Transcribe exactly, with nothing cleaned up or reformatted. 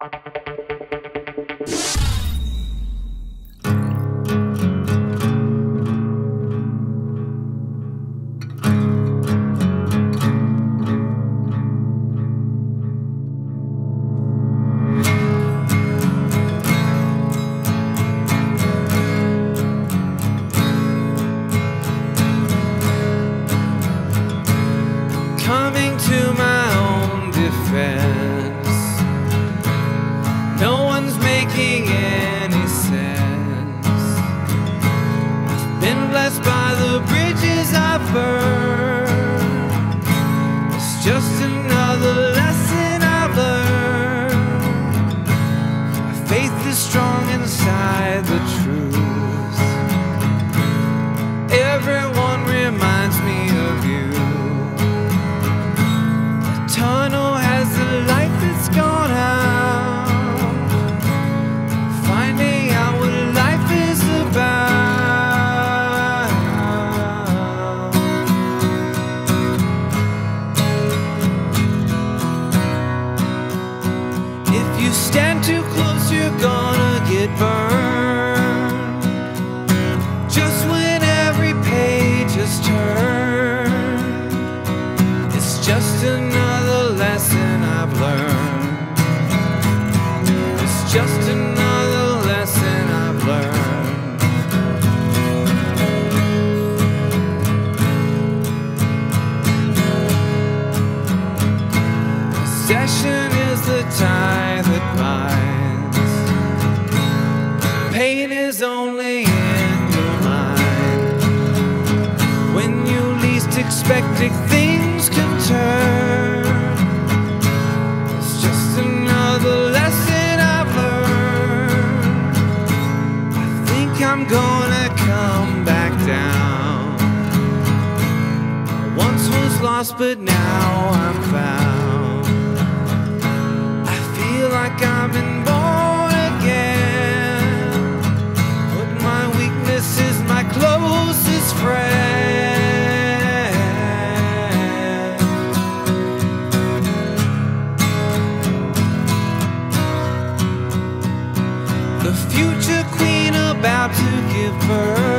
Coming to my own defense, no one's making any sense. I've been blessed by the bridges I've burned. It's just another lesson I've learned. My faith is strong inside the truth. Everyone reminds me of you. Tunnel has a light that's gone out, finding out what life is about. If you stand too close, you're gonna get burned. Just when every page is turned, it's just another lesson I've learned. It's just another lesson I've learned. Possession is the tie that binds. Pain is only in your mind. When you least expect it, things can turn. It's just another lesson I've learned. I think I'm gonna come back down. I once was lost, but now I'm found. I feel like I've been born again, but my weakness is my closest friend. The future queen about to give birth.